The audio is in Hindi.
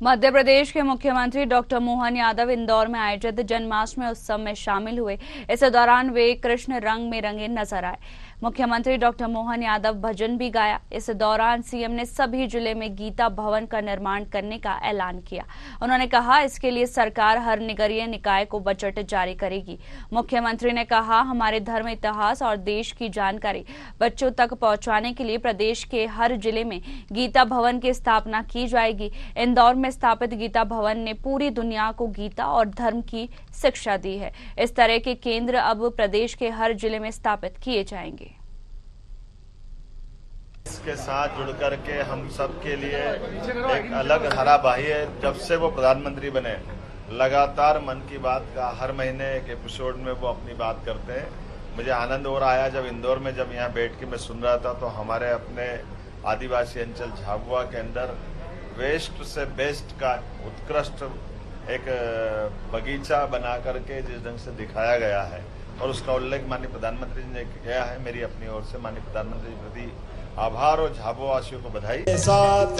मध्य प्रदेश के मुख्यमंत्री डॉक्टर मोहन यादव इंदौर में आयोजित जन्माष्टमी उत्सव में शामिल हुए। इस दौरान वे कृष्ण रंग में रंगे नजर आए। मुख्यमंत्री डॉक्टर मोहन यादव भजन भी गाया। इस दौरान सीएम ने सभी जिले में गीता भवन का निर्माण करने का ऐलान किया। उन्होंने कहा, इसके लिए सरकार हर नगरीय निकाय को बजट जारी करेगी। मुख्यमंत्री ने कहा, हमारे धर्म, इतिहास और देश की जानकारी बच्चों तक पहुंचाने के लिए प्रदेश के हर जिले में गीता भवन की स्थापना की जाएगी। इंदौर में स्थापित गीता भवन ने पूरी दुनिया को गीता और धर्म की शिक्षा दी है। इस तरह के केंद्र अब प्रदेश के हर जिले में स्थापित किए जाएंगे। इसके साथ जुड़ करके हम सब के लिए एक अलग धारावाही है। जब से वो प्रधानमंत्री बने, लगातार मन की बात का हर महीने एक एपिसोड में वो अपनी बात करते हैं। मुझे आनंद हो रहा है जब इंदौर में जब यहाँ बैठ के मैं सुन रहा था, तो हमारे अपने आदिवासी अंचल झाबुआ के अंदर वेस्ट से बेस्ट का उत्कृष्ट एक बगीचा बना करके जिस ढंग से दिखाया गया है और उसका उल्लेख माननीय प्रधानमंत्री जी ने किया है। मेरी अपनी ओर से माननीय प्रधानमंत्री जी के प्रति आभार और झाबुआ वासियों को बधाई।